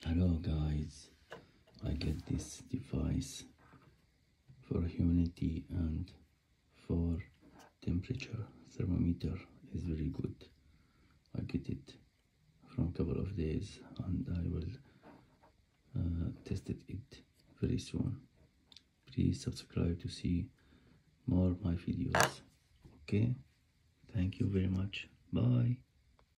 Hello guys, I get this device for humidity and for temperature. Thermometer is very good. I get it from a couple of days and I will test it very soon. Please subscribe to see more my videos. Okay, thank you very much. Bye.